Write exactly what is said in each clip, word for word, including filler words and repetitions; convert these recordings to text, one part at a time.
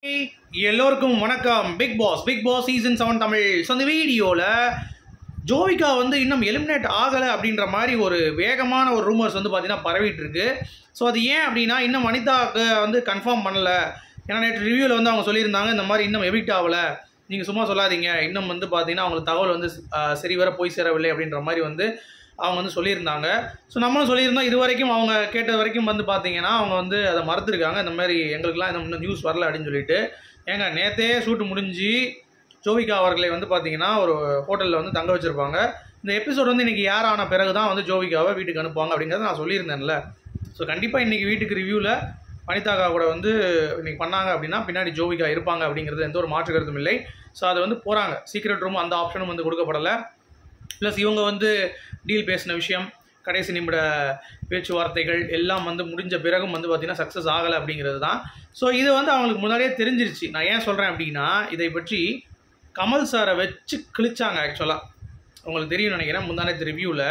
எல்லோருக்கும் வணக்கம். Bigg Boss Bigg Boss season seven Tamil. So அந்த வீடியோவில் ஜோவிகா வந்து இன்னும் எலிமினேட் ஆகலை அப்படின்ற மாதிரி ஒரு வேகமான ஒரு ரூமர்ஸ் வந்து பார்த்தீங்கன்னா பரவிட்டு இருக்கு. ஸோ அது ஏன் அப்படின்னா இன்னும் வனிதாவுக்கு வந்து கன்ஃபார்ம் பண்ணலை. ஏன்னா நேற்று ரிவ்யூவில் வந்து அவங்க சொல்லியிருந்தாங்க இந்த மாதிரி இன்னும் எவிக்ட் ஆகலை, நீங்கள் சும்மா சொல்லாதீங்க, இன்னும் வந்து பார்த்தீங்கன்னா அவங்களுக்கு தகவல் வந்து சரி வர போய் சேரவில்லை அப்படின்ற மாதிரி வந்து அவங்க வந்து சொல்லியிருந்தாங்க. ஸோ நம்மளும் சொல்லியிருந்தோம். இது வரைக்கும் அவங்க கேட்ட வரைக்கும் வந்து பார்த்தீங்கன்னா அவங்க வந்து அதை மறுத்துருக்காங்க. இந்த மாதிரி எங்களுக்குலாம் இன்னும் நியூஸ் வரல அப்படின்னு சொல்லிட்டு. ஏங்க நேற்றே ஷூட்டு முடிஞ்சு ஜோவிகா அவர்களை வந்து பார்த்தீங்கன்னா ஒரு ஹோட்டலில் வந்து தங்க வச்சுருப்பாங்க. இந்த எபிசோட் வந்து இன்றைக்கி யார் ஆன பிறகு தான் வந்து ஜோவிகாவை வீட்டுக்கு அனுப்புவாங்க அப்படிங்கிறத நான் சொல்லியிருந்தேன்ல. ஸோ கண்டிப்பாக இன்றைக்கி வீட்டுக்கு ரிவ்யூவில் வனிதாக்கா கூட வந்து இன்றைக்கி பண்ணாங்க அப்படின்னா பின்னாடி ஜோவிகா இருப்பாங்க அப்படிங்கிறது எந்த ஒரு மாற்று கருத்தும் இல்லை. ஸோ அதை வந்து போகிறாங்க. சீக்ரெட் ரூம் அந்த ஆப்ஷனும் வந்து கொடுக்கப்படலை. ப்ளஸ் இவங்க வந்து டீல் பேசின விஷயம், கடைசி நிமிட பேச்சுவார்த்தைகள் எல்லாம் வந்து முடிஞ்ச பிறகும் வந்து பார்த்திங்கன்னா சக்ஸஸ் ஆகலை அப்படிங்கிறது தான். ஸோ இது வந்து அவங்களுக்கு முன்னாடியே தெரிஞ்சிருச்சு. நான் ஏன் சொல்கிறேன் அப்படின்னா இதை பற்றி கமல் சாரை வச்சு கிழிச்சாங்க. ஆக்சுவலாக உங்களுக்கு தெரியும் நினைக்கிறேன். முந்தானத்து ரிவ்யூவில்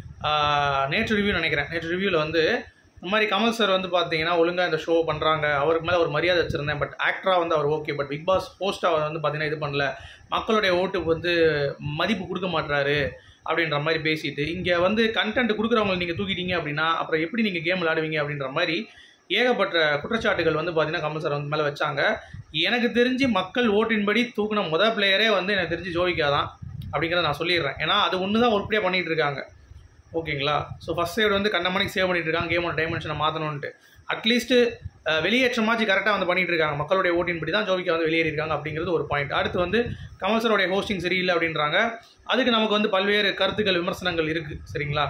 நேற்று ரிவ்யூ நினைக்கிறேன் நேற்று ரிவ்யூவில் வந்து இந்த மாதிரி கமல் சார் வந்து பார்த்தீங்கன்னா ஒழுங்காக இந்த ஷோ பண்ணுறாங்க, அவருக்கு மேலே ஒரு மரியாதை வச்சுருந்தேன், பட் ஆக்டராக வந்து அவர் ஓகே, பட் பிக் பாஸ் ஹோஸ்ட்டாக அவர் வந்து பார்த்தீங்கன்னா இது பண்ணல, மக்களுடைய ஓட்டுக்கு வந்து மதிப்பு கொடுக்க மாட்டுறாரு அப்படின்ற மாதிரி பேசிட்டு இங்கே வந்து கண்டென்ட் கொடுக்குறவங்களை நீங்கள் தூக்கிட்டீங்க அப்படின்னா அப்புறம் எப்படி நீங்கள் கேம் விளையாடுவீங்க அப்படின்ற மாதிரி ஏகப்பட்ட குற்றச்சாட்டுகள் வந்து பார்த்தீங்கன்னா கமல் சார் வந்து மேலே வச்சாங்க. எனக்கு தெரிஞ்சு மக்கள் ஓட்டின்படி தூக்கின முதல் பிளேயரே வந்து எனக்கு தெரிஞ்சு ஜோவிகா தான் அப்படிங்கிறத நான் சொல்லிடுறேன். ஏன்னா அது ஒன்று தான் உருப்படியாக பண்ணிகிட்டு இருக்காங்க. ஓகேங்களா? ஸோ ஃபஸ்ட் சைடு வந்து கண்ணமணிக்கு சேவ் பண்ணிட்டு இருக்காங்க, கேமோட டைமென்ஷனை மாற்றணுன்ட்டு. அட்லீஸ்ட்டு வெளியேற்றமாச்சு கரெக்டாக வந்து பண்ணிட்டு இருக்காங்க. மக்களுடைய ஓட்டின்படி தான் ஜோவிகா வந்து வெளியேறியிருக்காங்க அப்படிங்கிறது ஒரு பாயிண்ட். அடுத்து வந்து கமல் சாரோடைய ஹோஸ்டிங் சரியில்லை அப்படின்றாங்க. அதுக்கு நமக்கு வந்து பல்வேறு கருத்துக்கள் விமர்சனங்கள் இருக்குது. சரிங்களா?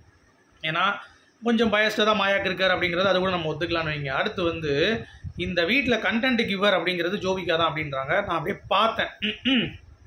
ஏன்னா கொஞ்சம் பயஸ்டாக தான் மாயாக்கு இருக்கார் அப்படிங்கிறது அது கூட நம்ம ஒத்துக்கலான்னு வைங்க. அடுத்து வந்து இந்த வீட்டில் கண்டென்ட் கிவர் அப்படிங்கிறது ஜோவிகா தான் அப்படின்றாங்க. நான் அப்படியே பார்த்தேன்.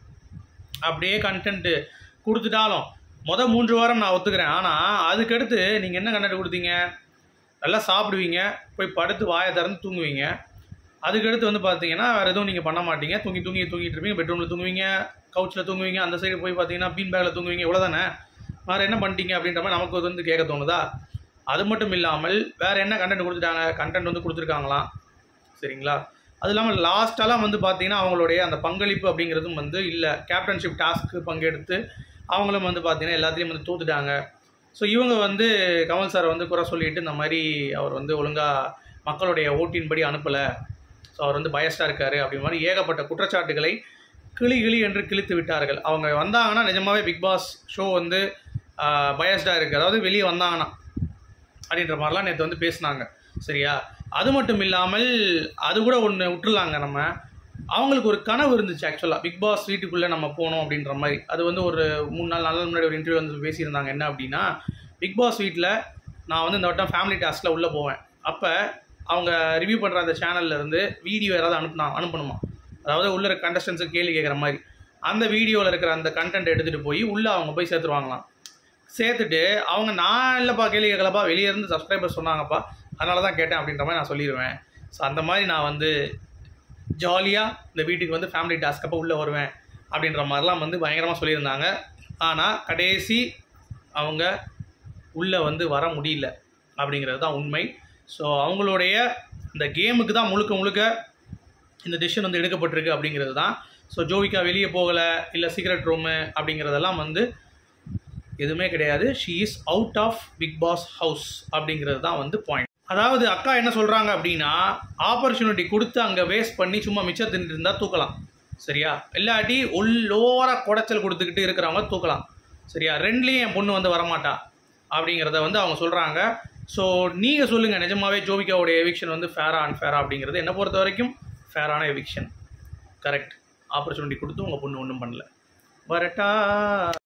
அப்படியே கண்டென்ட்டு கொடுத்துட்டாலும் மொதல் மூன்று வாரம் நான் ஒத்துக்கிறேன். ஆனால் அதுக்கடுத்து நீங்கள் என்ன கண்டென்ட் கொடுத்தீங்க? நல்லா சாப்பிடுவீங்க, போய் படுத்து வாயை திறந்து தூங்குவீங்க. அதுக்கடுத்து வந்து பார்த்தீங்கன்னா வேறு எதுவும் நீங்கள் பண்ண மாட்டீங்க. தூங்கி தூங்கி தூங்கிட்டு இருப்பீங்க, பெட்ரூமில் தூங்குவீங்க, கவுச்சில் தூங்குவீங்க, அந்த சைடு போய் பார்த்தீங்கன்னா பீன் பேக்கில் தூங்குவீங்க. இவ்வளோ தானே, வேறு என்ன பண்ணிட்டீங்க அப்படின்ற மாதிரி நமக்கு வந்து கேட்க தோணுதா? அது மட்டும் இல்லாமல் வேறு என்ன கண்டென்ட் கொடுத்துட்டாங்க? கண்டென்ட் வந்து கொடுத்துருக்காங்களாம். சரிங்களா? அது இல்லாமல் லாஸ்ட்டெல்லாம் வந்து பார்த்தீங்கன்னா அவங்களுடைய அந்த பங்களிப்பு அப்படிங்கிறதும் வந்து இல்லை. கேப்டன்ஷிப் டாஸ்க்கு பங்கெடுத்து அவங்களும் வந்து பார்த்தீங்கன்னா எல்லாத்துலேயும் வந்து தூத்துட்டாங்க. ஸோ இவங்க வந்து கமல் சாரை வந்து குறை சொல்லிட்டு இந்த மாதிரி அவர் வந்து ஒழுங்காக மக்களுடைய ஓட்டின்படி அனுப்பலை, ஸோ அவர் வந்து பயஸ்டாக இருக்கார் அப்படி மாதிரி ஏகப்பட்ட குற்றச்சாட்டுகளை கிளி கிளி என்று கிழித்து விட்டார்கள். அவங்க வந்தாங்கன்னா நிஜமாகவே பிக் பாஸ் ஷோ வந்து பயஸ்டாக இருக்குது, அதாவது வெளியே வந்தாங்கன்னா அப்படின்ற மாதிரிலாம் நேற்று வந்து பேசினாங்க. சரியா? அது மட்டும் இல்லாமல் அது கூட ஒன்று விட்டுருலாங்க. நம்ம அவங்களுக்கு ஒரு கனவு இருந்துச்சு ஆக்சுவலாக, பிக் பாஸ் வீட்டுக்குள்ளே நம்ம போகணும் அப்படின்ற மாதிரி. அது வந்து ஒரு மூணு நாள் நாலு நாள் முன்னாடி ஒரு இன்டர்வியூ வந்து பேசியிருந்தாங்க. என்ன அப்படின்னா, பிக் பாஸ் வீட்டில் நான் வந்து இந்த வட்டம் ஃபேமிலி டாஸ்கில் உள்ளே போவேன், அப்போ அவங்க ரிவ்யூ பண்ணுற அந்த சேனல்லேருந்து வீடியோ யாராவது அனுப்புனா அனுப்பணுமா, அதாவது உள்ள இருக்க கண்டஸ்டன்ஸுக்கு கேள்வி கேட்குற மாதிரி அந்த வீடியோவில் இருக்கிற அந்த கண்டென்ட் எடுத்துகிட்டு போய் உள்ளே அவங்க போய் சேர்த்துருவாங்களாம். சேர்த்துட்டு அவங்க நான் இல்லைப்பா கேள்வி கேட்கலப்பா, வெளியே இருந்து சப்ஸ்கிரைபர் சொன்னாங்கப்பா அதனால தான் கேட்டேன் அப்படின்ற மாதிரி நான் சொல்லிடுவேன். ஸோ அந்த மாதிரி நான் வந்து ஜாலியாக இந்த வீட்டுக்கு வந்து ஃபேமிலி டாஸ்க் அப்போ உள்ளே வருவேன் அப்படின்ற மாதிரிலாம் வந்து பயங்கரமாக சொல்லியிருந்தாங்க. ஆனால் கடைசி அவங்க உள்ளே வந்து வர முடியல அப்படிங்கிறது தான் உண்மை. ஸோ அவங்களுடைய இந்த கேமுக்கு தான் முழுக்க முழுக்க இந்த டிசிஷன் வந்து எடுக்கப்பட்டிருக்கு அப்படிங்கிறது தான். ஸோ ஜோவிகா வெளியே போகலை, இல்லை சீக்ரெட் ரூமு அப்படிங்கிறதெல்லாம் வந்து எதுவுமே கிடையாது. She is out of Bigg Boss house அப்படிங்கிறது தான் வந்து பாயிண்ட். அதாவது அக்கா என்ன சொல்கிறாங்க அப்படின்னா, ஆப்பர்ச்சுனிட்டி கொடுத்து அங்கே வேஸ்ட் பண்ணி சும்மா மிச்சம் தின்ட்டு இருந்தால் தூக்கலாம். சரியா? இல்லாட்டி உள்ளோராக குடைச்சல் கொடுத்துக்கிட்டு இருக்கிறவங்க தூக்கலாம். சரியா? ரெண்டுலேயும் என் பொண்ணு வந்து வரமாட்டா அப்படிங்கிறத வந்து அவங்க சொல்கிறாங்க. ஸோ நீங்கள் சொல்லுங்கள், நிஜமாகவே ஜோவிகாவுடைய எவிக்ஷன் வந்து ஃபேரா அன்ஃபேரா அப்படிங்கிறது. என்னை பொறுத்த வரைக்கும் ஃபேரான எவிக்ஷன். கரெக்ட். ஆப்பர்ச்சுனிட்டி கொடுத்து உங்கள் பொண்ணு ஒன்றும் பண்ணல. வரட்டா?